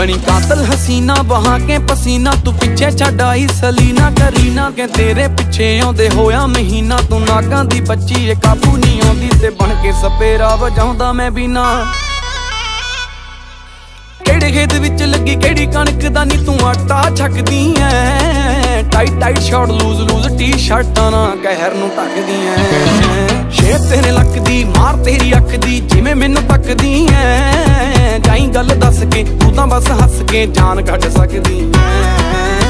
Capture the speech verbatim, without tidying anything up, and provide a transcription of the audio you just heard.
बनी कातल हसीना बहा के पसीना, तू पिछे छड्ड आई सलीना करीना के तेरे पिछे आउंदे होया महीना। तू नागां दी बच्ची ए काबू नहीं आउंदी ते बन के सपेरा वजाउंदा मैं बिना। केड़े खेत विच लगी केड़ी कणक दा नी तू आटा छकदी ऐ। Tight tight short loose loose T शर्टां ना कहर नूं ढकदी ऐ। शेप तेरे लक दी मार तेरी अख दी जिवें मैनूं तकदी ऐ। जाई गल दस के तू तां बस हस के जान कढ सकदी ऐ।